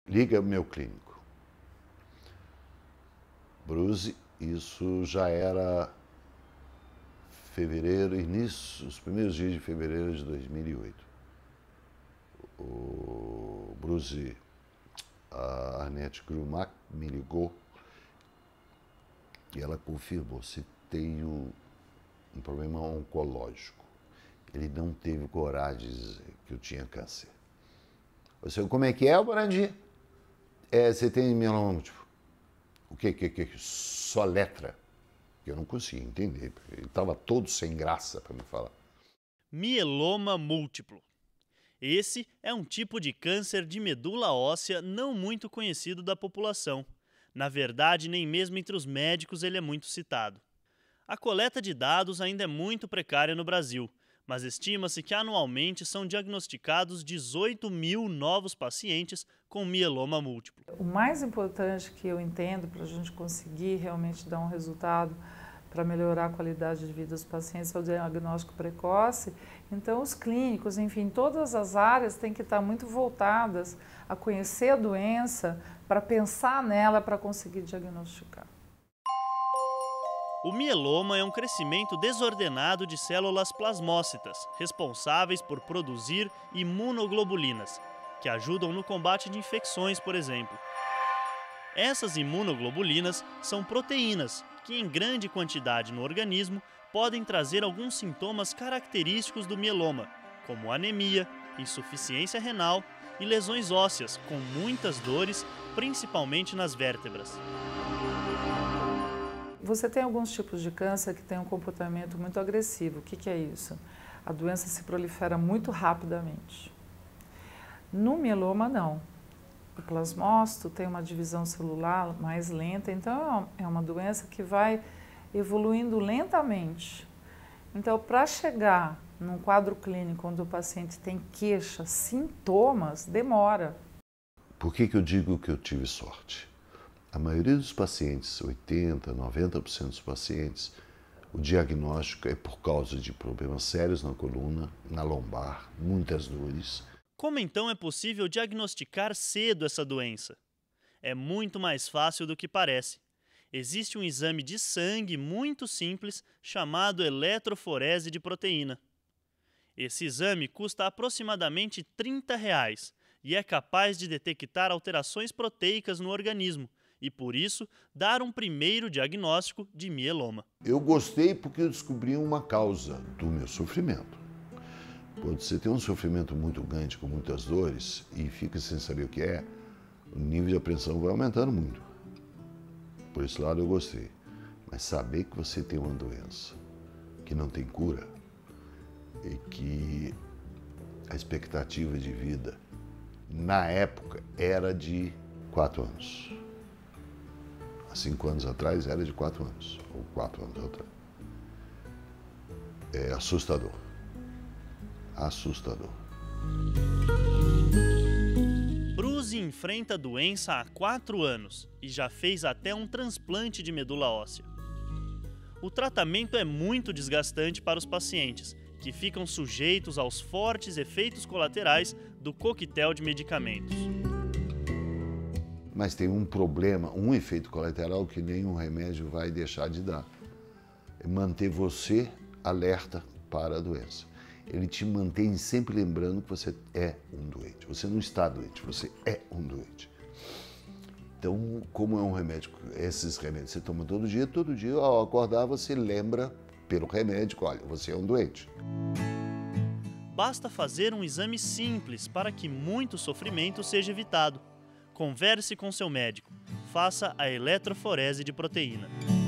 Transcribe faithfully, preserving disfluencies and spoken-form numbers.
liga meu clínico. Bruzi, isso já era fevereiro, início, os primeiros dias de fevereiro de dois mil e oito. O Bruzi, a Arnete Grumac me ligou e ela confirmou: você tem um, um problema oncológico. Ele não teve coragem de dizer que eu tinha câncer. Eu sei, como é que é, Morandi? É, você tem mieloma múltiplo. O que, que, que? Só letra. Eu não conseguia entender, ele estava todo sem graça para me falar. Mieloma múltiplo. Esse é um tipo de câncer de medula óssea não muito conhecido da população. Na verdade, nem mesmo entre os médicos ele é muito citado. A coleta de dados ainda é muito precária no Brasil, mas estima-se que anualmente são diagnosticados dezoito mil novos pacientes com mieloma múltiplo. O mais importante que eu entendo para a gente conseguir realmente dar um resultado para melhorar a qualidade de vida dos pacientes é o diagnóstico precoce. Então, os clínicos, enfim, todas as áreas têm que estar muito voltadas a conhecer a doença, para pensar nela, para conseguir diagnosticar. O mieloma é um crescimento desordenado de células plasmócitas, responsáveis por produzir imunoglobulinas, que ajudam no combate de infecções, por exemplo. Essas imunoglobulinas são proteínas que, em grande quantidade no organismo, podem trazer alguns sintomas característicos do mieloma, como anemia, insuficiência renal e lesões ósseas, com muitas dores, principalmente nas vértebras. Você tem alguns tipos de câncer que têm um comportamento muito agressivo. O que, que é isso? A doença se prolifera muito rapidamente. No mieloma, não. O plasmócito tem uma divisão celular mais lenta, então é uma doença que vai evoluindo lentamente. Então, para chegar num quadro clínico onde o paciente tem queixa, sintomas, demora. Por que que eu digo que eu tive sorte? A maioria dos pacientes, oitenta por cento, noventa por cento dos pacientes, o diagnóstico é por causa de problemas sérios na coluna, na lombar, muitas dores. Como então é possível diagnosticar cedo essa doença? É muito mais fácil do que parece. Existe um exame de sangue muito simples chamado eletroforese de proteína. Esse exame custa aproximadamente trinta reais e é capaz de detectar alterações proteicas no organismo e, por isso, dar um primeiro diagnóstico de mieloma. Eu gostei porque eu descobri uma causa do meu sofrimento. Quando você tem um sofrimento muito grande, com muitas dores, e fica sem saber o que é, o nível de apreensão vai aumentando muito. Por esse lado eu gostei. Mas saber que você tem uma doença que não tem cura e que a expectativa de vida, na época, era de quatro anos. Há cinco anos atrás era de quatro anos, ou quatro anos atrás. É assustador. Assustador. Bruzi enfrenta a doença há quatro anos e já fez até um transplante de medula óssea. O tratamento é muito desgastante para os pacientes, que ficam sujeitos aos fortes efeitos colaterais do coquetel de medicamentos. Mas tem um problema, um efeito colateral que nenhum remédio vai deixar de dar. É manter você alerta para a doença. Ele te mantém sempre lembrando que você é um doente. Você não está doente, você é um doente. Então, como é um remédio, esses remédios você toma todo dia, todo dia ao acordar você lembra pelo remédio, olha, você é um doente. Basta fazer um exame simples para que muito sofrimento seja evitado. Converse com seu médico. Faça a eletroforese de proteína.